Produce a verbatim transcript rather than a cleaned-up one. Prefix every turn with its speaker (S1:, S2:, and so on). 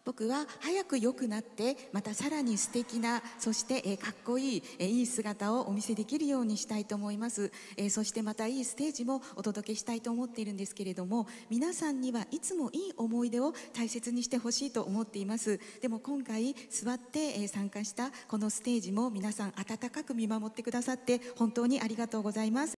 S1: 僕は早く良くなってまたさらに素敵なそして、えー、かっこいい、えー、いい姿をお見せできるようにしたいと思います、えー、そしてまたいいステージもお届けしたいと思っているんですけれども、皆さんにはいつもいい思い出を大切にしてほしいと思っています。でも今回座って、えー、参加したこのステージも皆さん温かく見守ってくださって本当にありがとうございます。